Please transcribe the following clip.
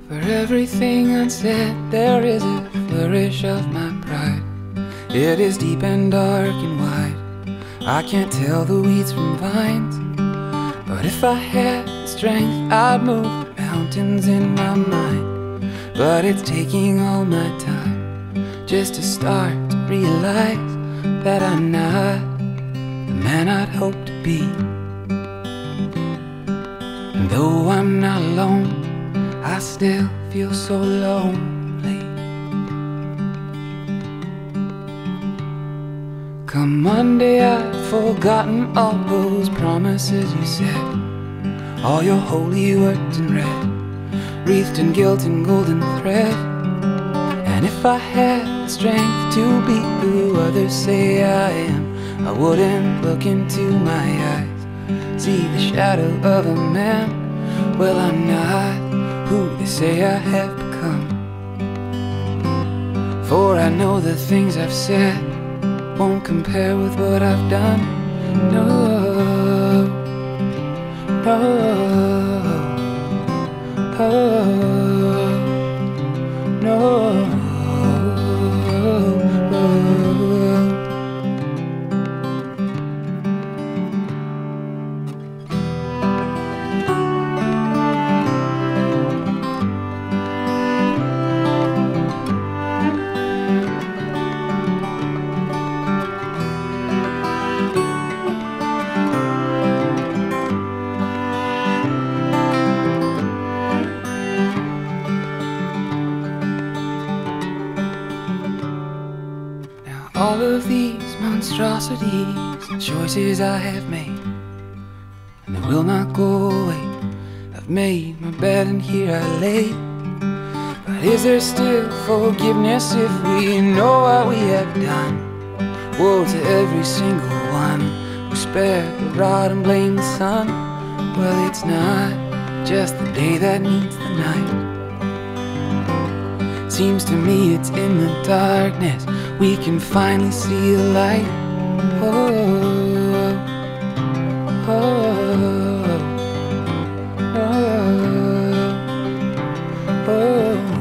For everything unsaid, there is a flourish of my pride. It is deep and dark and wide. I can't tell the weeds from vines, but if I had the strength, I'd move mountains in my mind. But it's taking all my time just to start to realize that I'm not the man I'd hoped to be. And though I'm not alone, I still feel so lonely. Come Monday, I've forgotten all those promises you said, all your holy words in red, wreathed in guilt and golden thread. And if I had the strength to be who others say I am, I wouldn't look into my eyes, see the shadow of a man. Well, I'm not who they say I have become, for I know the things I've said won't compare with what I've done. No, no, no. All of these monstrosities and choices I have made, and they will not go away. I've made my bed and here I lay. But is there still forgiveness if we know what we have done? Woe to every single one who spared the rod and blamed the sun. Well, it's not just the day that needs the night. Seems to me it's in the darkness we can finally see a light. Oh, oh, oh, oh, oh.